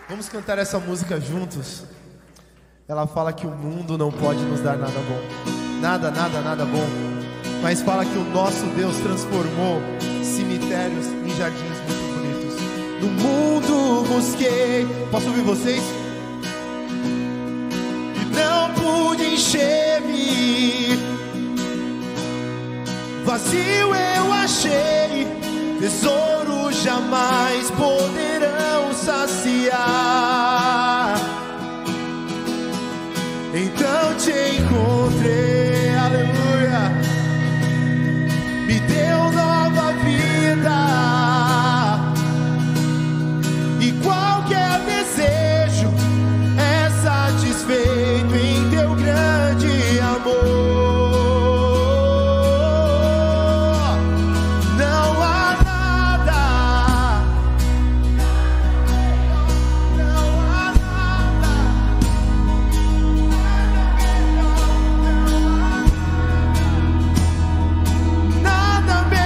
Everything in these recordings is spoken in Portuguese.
Vamos cantar essa música juntos. Ela fala que o mundo não pode nos dar nada bom. Nada, nada, nada bom. Mas fala que o nosso Deus transformou cemitérios em jardins muito bonitos. No mundo busquei. Posso ouvir vocês? E não pude encher-me. Vazio eu achei. Tesouros jamais poderão saciar. Então te encontrei, aleluia. Me deu nova vida. E qualquer desejo é satisfeito em teu grande amor.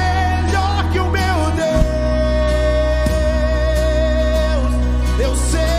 Eu sei